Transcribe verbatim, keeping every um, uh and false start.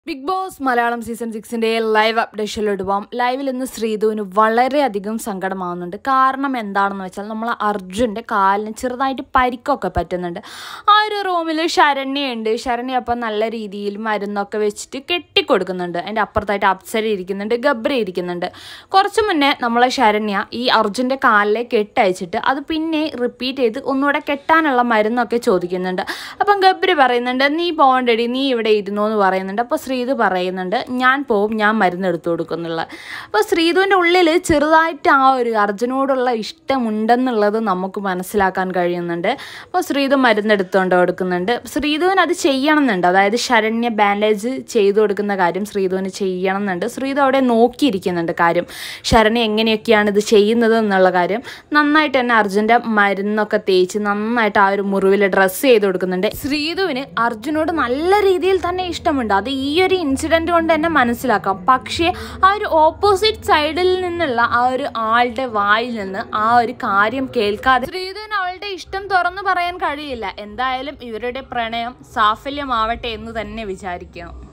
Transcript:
Big Boss Malayalam season സിക്സിൻ്റെ live അപ്ഡേഷനിലോട്ട് പോകാം. ലൈവിൽ ഇന്ന് ശ്രീധുവിന് വളരെയധികം സങ്കടമാവുന്നുണ്ട്. കാരണം എന്താണെന്ന് വെച്ചാൽ നമ്മൾ അർജുൻ്റെ കാലിന് ചെറുതായിട്ട് പരിക്കൊക്കെ പറ്റുന്നുണ്ട്. ആ ഒരു റൂമിൽ ശരണ്യുണ്ട്. ശരണ്യ അപ്പം നല്ല രീതിയിൽ മരുന്നൊക്കെ വെച്ചിട്ട് കെട്ടിക്കൊടുക്കുന്നുണ്ട്. അതിൻ്റെ അപ്പുറത്തായിട്ട് അപ്സര ഇരിക്കുന്നുണ്ട്, ഗബ്രി ഇരിക്കുന്നുണ്ട്. കുറച്ച് മുന്നേ നമ്മളെ ശരണ്യ ഈ അർജുൻ്റെ കാലിലെ കെട്ടയച്ചിട്ട് അത് പിന്നെ റിപ്പീറ്റ് ചെയ്ത് ഒന്നുകൂടെ കെട്ടാനുള്ള മരുന്നൊക്കെ ചോദിക്കുന്നുണ്ട്. അപ്പം ഗബ്രി പറയുന്നുണ്ട്, നീ പോകണ്ടടി, നീ ഇവിടെ ഇരുന്നോ എന്ന് പറയുന്നുണ്ട്. അപ്പോൾ ശ്രീധു പറയുന്നുണ്ട്, ഞാൻ പോവും, ഞാൻ മരുന്ന് എടുത്തു കൊടുക്കുന്നുള്ള. അപ്പോൾ ശ്രീധുവിൻ്റെ ഉള്ളിൽ ചെറുതായിട്ട് ആ ഒരു അർജുനോടുള്ള ഇഷ്ടമുണ്ടെന്നുള്ളത് നമുക്ക് മനസ്സിലാക്കാൻ കഴിയുന്നുണ്ട്. അപ്പോൾ ശ്രീധു മരുന്നെടുത്തുകൊണ്ട് കൊടുക്കുന്നുണ്ട്. ശ്രീധുവിന് അത് ചെയ്യണം എന്നുണ്ട്. അതായത് ശരണ്യ ബാൻഡേജ് ചെയ്തു കൊടുക്കുന്ന കാര്യം ശ്രീധുവിന് ചെയ്യണം എന്നുണ്ട്. ശ്രീധു അവിടെ നോക്കിയിരിക്കുന്നുണ്ട് കാര്യം, ശരണ്യ എങ്ങനെയൊക്കെയാണ് ഇത് ചെയ്യുന്നത് എന്നുള്ള കാര്യം. നന്നായിട്ട് തന്നെ അർജുൻ്റെ മരുന്നൊക്കെ തേച്ച് നന്നായിട്ട് ആ ഒരു മുറിവിൽ ഡ്രസ്സ് ചെയ്ത് കൊടുക്കുന്നുണ്ട്. ശ്രീധുവിന് അർജുനോട് നല്ല രീതിയിൽ തന്നെ ഇഷ്ടമുണ്ട്. അത് ഈ ഒരു ഇൻസിഡന്റ് കൊണ്ട് തന്നെ മനസ്സിലാക്കാം. പക്ഷേ ആ ഒരു ഓപ്പോസിറ്റ് സൈഡിൽ നിന്നുള്ള ആ ഒരു ആളുടെ വായിൽ നിന്ന് ആ ഒരു കാര്യം കേൾക്കാതെ ശ്രീധുവിന് അവളുടെ ഇഷ്ടം തുറന്നു പറയാൻ കഴിയില്ല. എന്തായാലും ഇവരുടെ പ്രണയം സാഫല്യമാവട്ടെ എന്ന് തന്നെ വിചാരിക്കണം.